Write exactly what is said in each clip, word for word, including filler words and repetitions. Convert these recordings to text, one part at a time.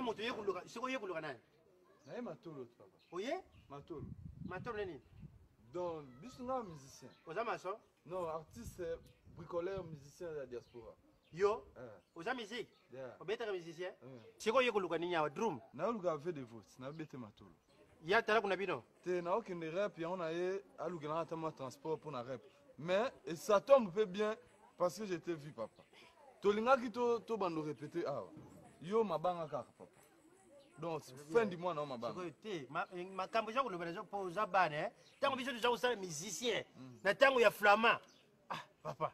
moto yekuluka siko yekuluka nani na matolo papa oye matolo matolo nini donc bisunga musicien oza maçon non artiste bricoleur musicien de la diaspora yo eh oza musique yeah obetaka musicien siko yekuluka nini awa drum na luka ave de vote na bete matolo ya tala kuna bino te na okende rap ya on a ye aluka na tama transport pour na rap mais et ça tombe peu bien parce que j'étais vu papa tolingaki to to bando répéter ah yo mabanga kaka papa donc fin du mois na mabanga siko te makambo ja kulobela jo poza bana eh tango biso déjà usala musicien na tango ya flamand ah papa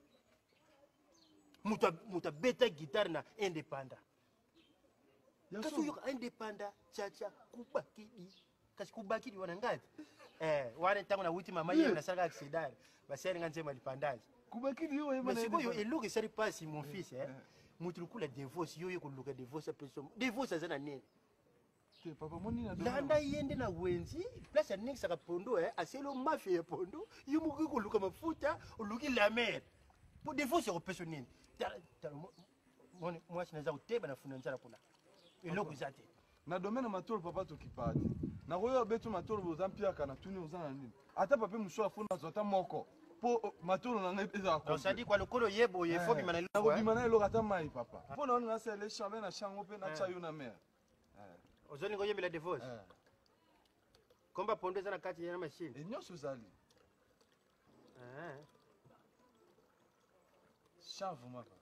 muta muta beta guitare na indépendant kasi yo indépendant chacha kubakidi kasi kubakidi wana ngati eh wana tango na wuti mama yeye na saka accident basi nga nzema lipandaje kubakidi yo mais siko yo eluki sari pasi mon fils eh mutu lukula divorce yo yo kuluka divorce person divorce azana nini te papa moni na landa yende na wenzi place ya nix saka pondo eh aselo mafia ya pondo yo muki kuluka mafuta uluki la mer pour divorce ko person nini moni moi sinaza uteba na funa nzala kuna eluki zate na domaine matolo papa tokipati na koyo betu matolo bozampia kana tuni uzana nini ata papa musho afuna zota moko po matolo na ngeza ko ça dit quoi le kolo yebo ye faut bimana na ko bimana lo kata mai papa po na on nga sele chambe na chango pe na chayo na mer eh ozoni ngoye bila divorce komba pondo zana kati ya machine e nyoso zali ah chavu mapa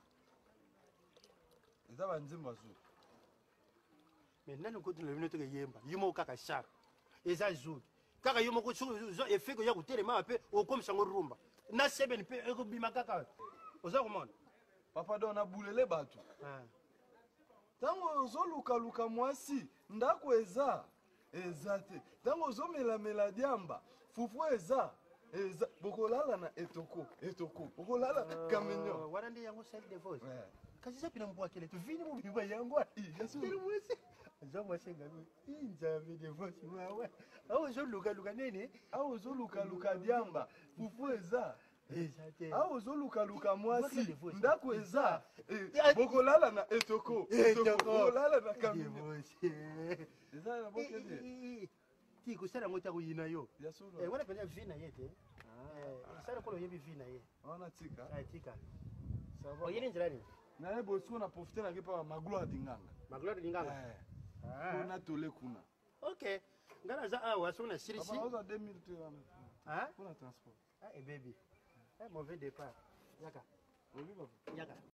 ezaba nzimba zo mais nani ko tuna bino to yemba yumo kaka sharp eza zuri kaka yumo ko zo efeko ya kutelema pe okomisa ngorumba na seven pe eko bima kaka oza komona papa do na bulele batu ah tango ozoluka luka mwasi ndako eza eza te tango ozomela mela diamba fufu eza eza bokolala na etoko etoko bokolala camion wana ndi yango self divorce ouais kasi ça pina mbwa kele tu vini mu biba yango yesu mwese zo mwese ngabi inja be divorce wawe awo zo luka luka nene awo zoluka luka diamba fufu eza eza te awo zoluka luka mwasi ndako eza bokolala na etoko etoko bokolala na camion divorce eza na bokende ti kusala ngota kuyina yo yesu eh wana pena vina yete eh sala kolo yebi vina ye wana tika ah tika sawa oyeni njirani na yebo siko na profiter na kepa magloire dinganga magloire dinganga eh ah na tole kuna okay ngana za awa sona sirisi papa oza deux mille tu ah pour la transport ah et baby eh mauvais départ yaka oui papa yaka